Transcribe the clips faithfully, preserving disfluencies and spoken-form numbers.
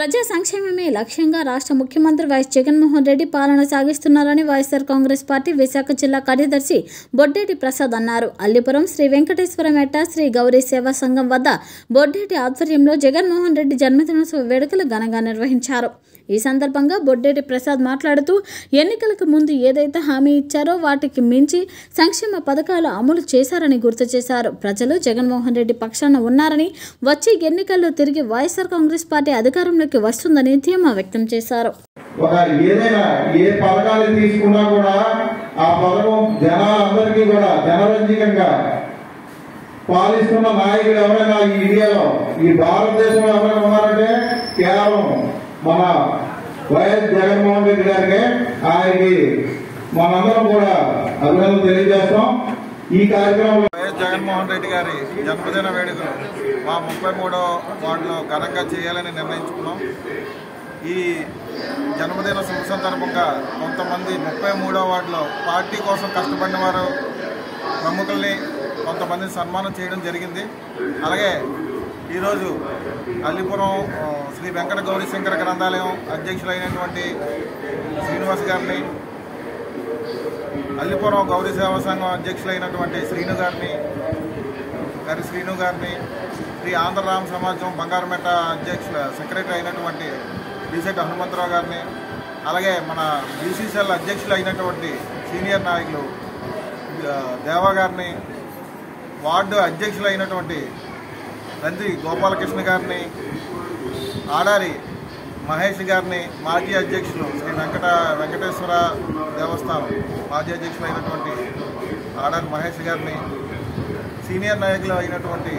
ప్రజా సంక్షేమమే లక్ష్యంగా రాష్ట్ర ముఖ్యమంత్రి వైఎస్ జగన్మోహన్ రెడ్డి పాలన సాగిస్తున్నారని వైఎస్ఆర్ కాంగ్రెస్ పార్టీ విశాఖ జిల్లా కార్యదర్శి బొడ్డేటి ప్రసాద్ అన్నారు. అల్లిపురం శ్రీ వెంకటేశ్వర మెట్ట శ్రీ గౌరీ సేవా సంఘం వద్ద బొడ్డేటి ఆధ్వర్యంలో జగన్మోహన్ రెడ్డి జన్మదినోత్సవ వేడుకలు ఘనంగా నిర్వహించారు. ఈ సందర్భంగా బొడ్డేటి ప్రసాద్ మాట్లాడుతూ ఎన్నికలకు ముందు ఏదైతే హామీ ఇచ్చారో వాటికి మించి సంక్షేమ పథకాలు అమలు చేశారని గుర్తు చేశారు. ప్రజలు జగన్మోహన్ రెడ్డి పక్షాన ఉన్నారని, వచ్చే ఎన్నికల్లో తిరిగి వైఎస్ఆర్ కాంగ్రెస్ పార్టీ అధికారంలోకి వస్తుందని ధీమా వ్యక్తం చేశారు. ఏదైనా ఏ పథకాలు తీసుకున్నా కూడా ఆ పథకం జనాలందరికీ కూడా జనరంజకంగా పాలిస్తున్న నాయకుడు ఎవరైనా ఈ ఇండియాలో ఈ భారతదేశంలో ఎవరైనా ఉన్నారంటే కేవలం మన వైఎస్ జగన్మోహన్ రెడ్డి గారికి, ఆయనకి మనందరం కూడా అభినందనలు తెలియజేస్తాం. ఈ కార్యక్రమంలో వైఎస్ జగన్మోహన్ రెడ్డి గారి జన్మదిన వేడుకలు మా ముప్పై మూడో వార్డులో ఘనంగా చేయాలని నిర్ణయించుకున్నాం. ఈ జన్మదిన శుభ సందర్భంగా కొంతమంది ముప్పై మూడో వార్డులో పార్టీ కోసం కష్టపడిన వారు ప్రముఖుల్ని కొంతమందిని సన్మానం చేయడం జరిగింది. అలాగే ఈరోజు అల్లిపురం శ్రీ వెంకట గౌరీ శంకర గ్రంథాలయం అధ్యక్షులైనటువంటి శ్రీనివాస్ గారిని, అల్లిపురం గౌరీ సేవా సంఘం అధ్యక్షులైనటువంటి శ్రీను గారిని గారి శ్రీను గారిని శ్రీ ఆంధ్రరామ సమాజం బంగారుమెట్ట అధ్యక్షుల సెక్రటరీ అయినటువంటి డిసెట్ హనుమంతరావు గారిని, అలాగే మన బీసీసీఎల్ అధ్యక్షులు అయినటువంటి సీనియర్ నాయకులు దేవా గారిని, వార్డు అధ్యక్షులు అయినటువంటి నంది గోపాలకృష్ణ గారిని, ఆడారి మహేష్ గారిని, మాజీ అధ్యక్షులు శ్రీ వెంకట వెంకటేశ్వర దేవస్థానం మాజీ అధ్యక్షులు అయినటువంటి ఆడారి మహేష్ గారిని, సీనియర్ నాయకులు అయినటువంటి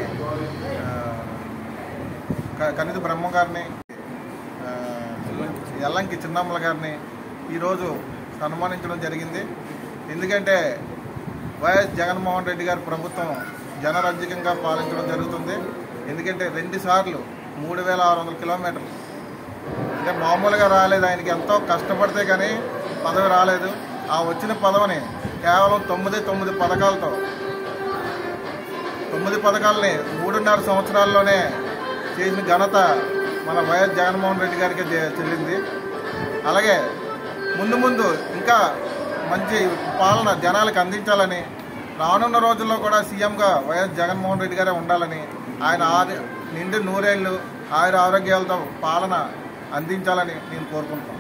కనిది బ్రహ్మ గారిని, ఎల్లంకి చిన్నమ్మల గారిని ఈరోజు సన్మానించడం జరిగింది. ఎందుకంటే వైఎస్ జగన్మోహన్ రెడ్డి గారి ప్రభుత్వం జనరంజకంగా పాలించడం జరుగుతుంది. ఎందుకంటే రెండు సార్లు మూడు వేల ఆరు వందల కిలోమీటర్లు అంటే మామూలుగా రాలేదు. ఆయనకి ఎంతో కష్టపడితే కానీ పదవి రాలేదు. ఆ వచ్చిన పదవిని కేవలం తొమ్మిది తొమ్మిది పథకాలతో తొమ్మిది పథకాలని మూడున్నర సంవత్సరాల్లోనే చేసిన ఘనత మన వైఎస్ జగన్మోహన్ రెడ్డి గారికి చెల్లింది. అలాగే ముందు ముందు ఇంకా మంచి పాలన జనాలకు అందించాలని, రానున్న రోజుల్లో కూడా సీఎంగా వైఎస్ జగన్మోహన్ రెడ్డి గారే ఉండాలని, ఆయన ఆది నిండు నూరేళ్లు ఆయుర ఆరోగ్యాలతో పాలన అందించాలని నేను కోరుకుంటున్నాను.